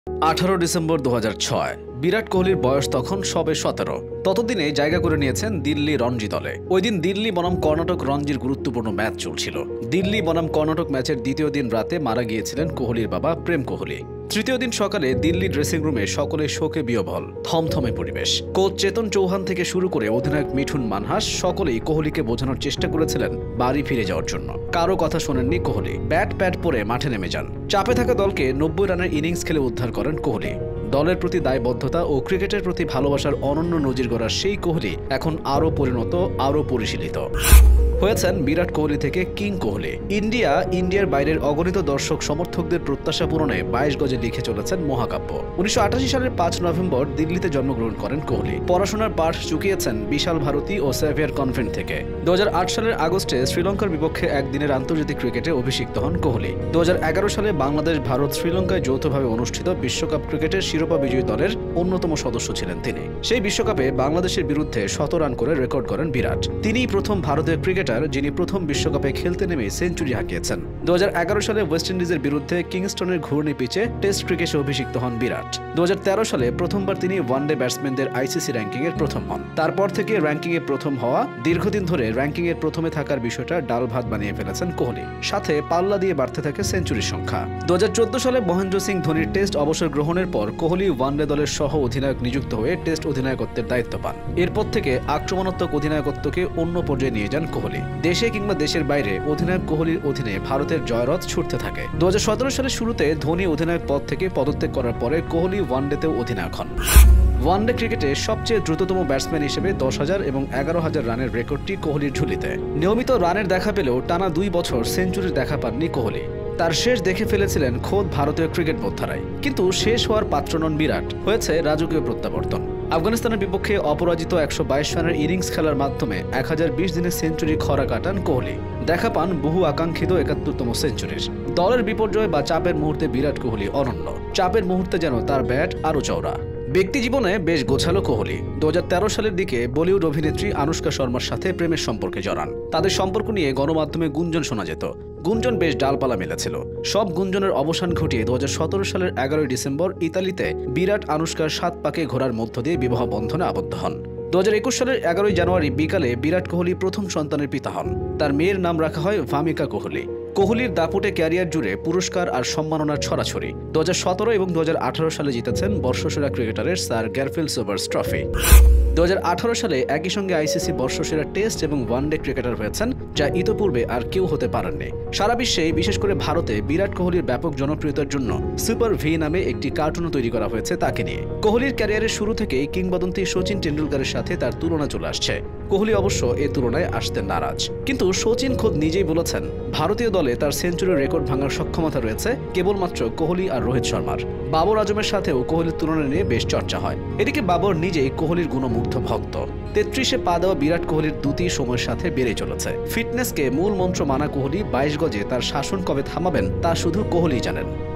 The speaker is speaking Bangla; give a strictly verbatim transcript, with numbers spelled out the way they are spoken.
আঠারো ডিসেম্বর দু হাজার ছয় বিরাট কোহলির বয়স তখন সবে সতেরো। ততদিনে জায়গা করে নিয়েছেন দিল্লি রঞ্জি দলে। ওই দিন দিল্লি বনাম কর্ণাটক রঞ্জির গুরুত্বপূর্ণ ম্যাচ চলছিল। দিল্লি বনাম কর্ণাটক ম্যাচের দ্বিতীয় দিন রাতে মারা গিয়েছিলেন কোহলির বাবা প্রেম কোহলি। তৃতীয় দিন সকালে দিল্লি ড্রেসিং রুমে সকলে শোকে বিহ্বল, থমথমে পরিবেশ। কোচ চেতন চৌহান থেকে শুরু করে অধিনায়ক মিঠুন মানহাস সকলেই কোহলিকে বোঝানোর চেষ্টা করেছিলেন বাড়ি ফিরে যাওয়ার জন্য। কারো কথা শোনেননি কোহলি। ব্যাট প্যাড পরে মাঠে নেমে যান। চাপে থাকা দলকে নব্বই রানের ইনিংস খেলে উদ্ধার করেন কোহলি। দলের প্রতি দায়বদ্ধতা ও ক্রিকেটের প্রতি ভালোবাসার অনন্য নজির গড়া সেই কোহলি এখন আরও পরিণত, আরও পরিশীলিত হয়েছেন বিরাট কোহলি থেকে কিং কোহলি। ইন্ডিয়া, ইন্ডিয়ার বাইরের অগণিত দর্শক সমর্থকদের প্রত্যাশা পূরণে বাইশ গজে লিখে চলেছেন মহাকাব্য। উনিশশো আটাশি সালের পাঁচ নভেম্বর দিল্লিতে জন্মগ্রহণ করেন কোহলি। পড়াশোনার পাঠ চুকিয়েছেন বিশাল ভারতী ও সেভিয়ার কনভেন্ট থেকে। দু হাজার আট সালের আগস্টে শ্রীলঙ্কার বিপক্ষে একদিনের আন্তর্জাতিক ক্রিকেটে অভিষিক্ত হন কোহলি। দু হাজার এগারো সালে বাংলাদেশ, ভারত, শ্রীলঙ্কায় যৌথভাবে অনুষ্ঠিত বিশ্বকাপ ক্রিকেটের শিরোপা বিজয়ী দলের অন্যতম সদস্য ছিলেন তিনি। সেই বিশ্বকাপে বাংলাদেশের বিরুদ্ধে শত রান করে রেকর্ড করেন বিরাট। তিনিই প্রথম ভারতীয় ক্রিকেটার যিনি প্রথম বিশ্বকাপে খেলতে নেমে সেঞ্চুরি হাঁকিয়েছেন। দু হাজার এগারো সালে ওয়েস্ট ইন্ডিজের বিরুদ্ধে কিংস্টনের ঘূর্ণি পিচে টেস্ট ক্রিকেটে অভিষিক্ত হন বিরাট। দু হাজার তেরো সালে প্রথমবার তিনি ওয়ানডে ব্যাটসম্যানদের আইসিসি র্যাঙ্কিং এর প্রথম হন। তারপর থেকে র্যাঙ্কিং এ প্রথম হওয়া, দীর্ঘদিন ধরে র্যাঙ্কিং এর প্রথমে থাকার বিষয়টা ডাল ভাত বানিয়ে ফেলেছেন কোহলি। সাথে পাল্লা দিয়ে বাড়তে থাকে সেঞ্চুরির সংখ্যা। দু হাজার চোদ্দ সালে মহেন্দ্র সিং ধোনির টেস্ট অবসর গ্রহণের পর কোহলি ওয়ানডে দলের সহ অধিনায়ক নিযুক্ত হয়ে টেস্ট অধিনায়কত্বের দায়িত্ব পান। এরপর থেকে আক্রমণাত্মক অধিনায়কত্বকে অন্য পর্যায়ে নিয়ে যান কোহলি। দেশে কিংবা দেশের বাইরে অধিনায়ক কোহলির অধীনে ভারতের জয়রথ ছুটতে থাকে। দু হাজার সতেরো সালের শুরুতে ধোনি অধিনায়ক পদ থেকে পদত্যাগ করার পরে কোহলি ওয়ানডেতেও অধিনায়ক হন। ওয়ানডে ক্রিকেটে সবচেয়ে দ্রুততম ব্যাটসম্যান হিসেবে দশ হাজার এবং এগারো হাজার রানের রেকর্ডটি কোহলির ঝুলিতে। নিয়মিত রানের দেখা পেলেও টানা দুই বছর সেঞ্চুরির দেখা পাননি কোহলি। তার শেষ দেখে ফেলেছিলেন খোদ ভারতীয় ক্রিকেট বোদ্ধারাই। কিন্তু শেষ হওয়ার পাত্র নন বিরাট, হয়েছে রাজকীয় প্রত্যাবর্তন। আফগানিস্তানের বিপক্ষে অপরাজিত একশো বাইশ রানের ইনিংস খেলার মাধ্যমে এক হাজার বিশ দিনের সেঞ্চুরি খরা কাটান কোহলি। দেখা পান বহু আকাঙ্ক্ষিত একাত্তরতম সেঞ্চুরির। দলের বিপর্যয় বা চাপের মুহূর্তে বিরাট কোহলি অনন্য। চাপের মুহূর্তে যেন তার ব্যাট আরও চওড়া। ব্যক্তি জীবনে বেশ গোছালো কোহলি। দু হাজার তেরো সালের দিকে বলিউড অভিনেত্রী আনুশকা শর্মার সাথে প্রেমের সম্পর্কে জড়ান। তাদের সম্পর্ক নিয়ে গণমাধ্যমে গুঞ্জন শোনা যেত। গুঞ্জন বেশ ডালপালা মেলেছিল। সব গুঞ্জনের অবসান ঘটিয়ে দু হাজার সতেরো সালের এগারোই ডিসেম্বর ইতালিতে বিরাট আনুশকার সাত পাকে ঘোরার মধ্য দিয়ে বিবাহ বন্ধনে আবদ্ধ হন। দু হাজার একুশ সালের এগারোই জানুয়ারি বিকালে বিরাট কোহলি প্রথম সন্তানের পিতা হন। তার মেয়ের নাম রাখা হয় ভামিকা কোহলি। কোহলির দাপুটে ক্যারিয়ার জুড়ে পুরস্কার আর সম্মাননার ছড়াছড়ি। দু হাজার সতেরো এবং দু হাজার আঠারো সালে জিতেছেন বর্ষসেরা ক্রিকেটারের স্যার গ্যারফিল্ড সোবার্স ট্রফি। দু হাজার আঠারো সালে একই সঙ্গে আইসিসি বর্ষসেরা টেস্ট এবং ওয়ানডে ক্রিকেটার হয়েছেন, যা ইতোপূর্বে আর কেউ হতে পারেননি। সারা বিশ্বে, বিশেষ করে ভারতে, বিরাট কোহলির ব্যাপক জনপ্রিয়তার জন্য সুপার ভি নামে একটি কার্টুনও তৈরি করা হয়েছে তাকে নিয়ে। কোহলির ক্যারিয়ারের শুরু থেকেই কিংবদন্তি সচিন টেন্ডুলকারের সাথে তার তুলনা চলে আসছে। কোহলি অবশ্য এ তুলনায় আসতে নারাজ। কিন্তু সচিন খোদ নিজেই বলেছেন, ভারতীয় দলে তার সেঞ্চুরির রেকর্ড ভাঙার সক্ষমতা রয়েছে কেবলমাত্র কোহলি আর রোহিত শর্মার। বাবর আজমের সাথেও কোহলির তুলনা নিয়ে বেশ চর্চা হয়। এদিকে বাবর নিজেই কোহলির গুণমুগ্ধ ভক্ত। তেত্রিশে পা দেওয়া বিরাট কোহলির দ্রুতি সময়ের সাথে বেড়ে চলেছে। ফিটনেসকে মূল মন্ত্র মানা কোহলি বাইশ গজে তার শাসন কবে থামাবেন তা শুধু কোহলি জানেন।